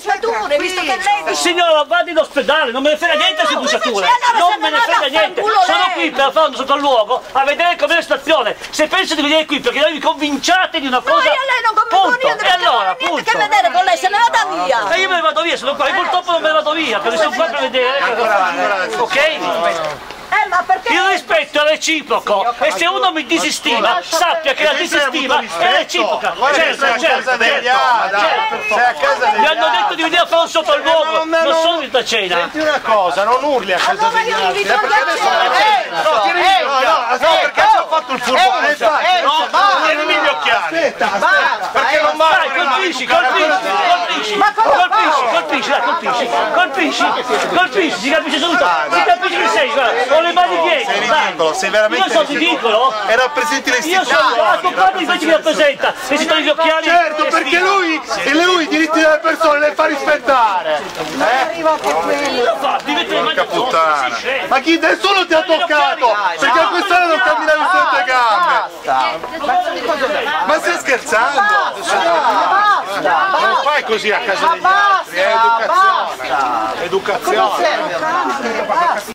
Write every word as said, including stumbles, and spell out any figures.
bucciature, visto che lei... Signora, vada in ospedale, non me ne frega niente se bucciature, non me ne frega niente, sono qui per fare un sopralluogo a vedere com'è la situazione. Se penso di venire qui perché voi vi convinciate di una cosa, ma io lei non convinco niente, e allora, non ho niente a che vedere con lei, se ne vada via. E io me ne vado via, sono qua, e purtroppo non me ne vado via, perché sono qua per vedere, ok? Eh, ma perché? Il rispetto è reciproco e se uno mi disestima sappia che la disestima è reciproca. Certo, certo, mi hanno detto di venire a fare un sopralluogo, non sono venuto a cena. Senti una cosa, non urli a casa degli altri, perché adesso no, tieni gli occhiali, no, perché ci ho fatto il furbo, no, tienimi gli occhiali, perché non vai, colpisci, colpisci, colpisci, colpisci, colpisci, dai, colpisci, colpisci, colpisci, si capisce subito, si capisce che sei, guarda. Le mani dietro, sei ridicolo, sei veramente io sono ridicolo e rappresenti le istituzioni. Io sono l'avvocato invece che rappresenta, e si toglie gli occhiali. Certo, perché lui, e lui i diritti delle persone le fa rispettare. Eh? Lo fa, diventa le mani puttana. Ma chi nessuno ti ha toccato? Perché a quest'ora non camminavi sulle tue gambe. Ma stai scherzando? Non fai così a casa degli altri, è educazione. Educazione.